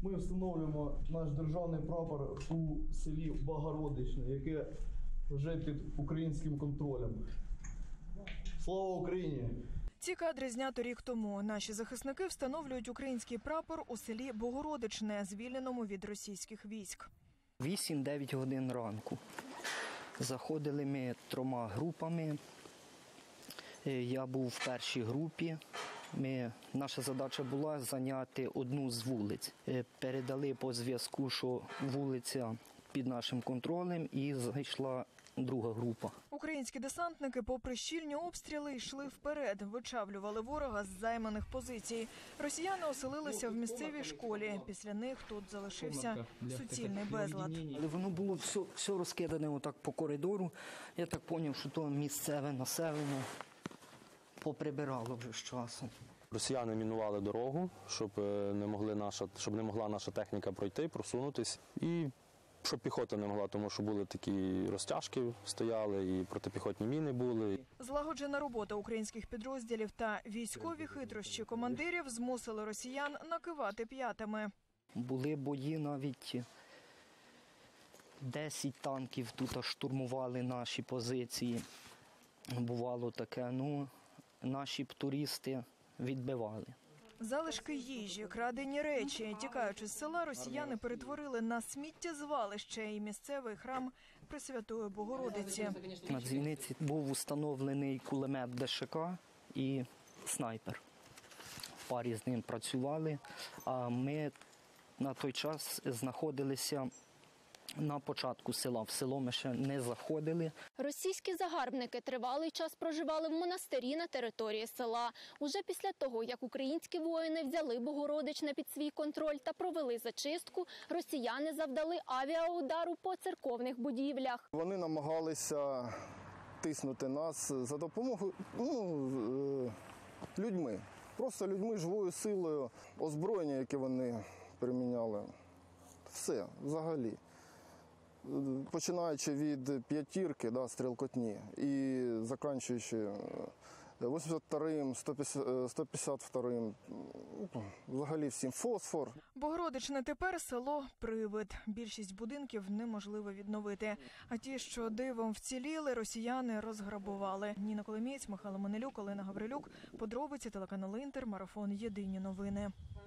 Ми встановлюємо наш державний прапор у селі Богородичне, яке вже під українським контролем. Слава Україні! Ці кадри знято рік тому. Наші захисники встановлюють український прапор у селі Богородичне, звільненому від російських військ. 8-9 годин ранку. Заходили ми 3 групами. Я був в першій групі. Наша задача була зайняти одну з вулиць. Передали по зв'язку, що вулиця під нашим контролем, і зайшла друга група. Українські десантники, попри щільні обстріли, йшли вперед, вичавлювали ворога з займаних позицій. Росіяни оселилися в місцевій школі. Після них тут залишився суцільний безлад. Воно було все розкидане отак по коридору. Я так зрозумів, що то місцеве населення поприбирало вже з часом. Росіяни мінували дорогу, щоб не могла наша техніка пройти, просунутись. І щоб піхота не могла, тому що були такі розтяжки, стояли, і протипіхотні міни були. Злагоджена робота українських підрозділів та військові хитрощі командирів змусили росіян накивати п'ятами. Були бої навіть, 10 танків тут штурмували наші позиції. Бувало таке, наші туристи відбивали. Залишки їжі, крадені речі. Тікаючи з села, росіяни перетворили на сміттєзвалище і місцевий храм Пресвятої Богородиці. На дзвіниці був установлений кулемет ДШК і снайпер. В парі з ним працювали, а ми на той час знаходилися на початку села. В село ми ще не заходили. Російські загарбники тривалий час проживали в монастирі на території села. Уже після того, як українські воїни взяли Богородичне під свій контроль та провели зачистку, росіяни завдали авіаудару по церковних будівлях. Вони намагалися тиснути нас за допомогою людьми. Просто людьми, живою силою, озброєння, яке вони приміняли. Все, взагалі. Починаючи від п'ятірки, стрілкотні, і закінчуючи 82-м, 152-м, взагалі всім фосфор. Богородичне тепер село Привид. Більшість будинків неможливо відновити. А ті, що дивом вціліли, росіяни розграбували. Ніна Коломієць, Михайло Манилюк, Олена Гаврилюк. Подробиці, телеканал Інтер, марафон «Єдині новини».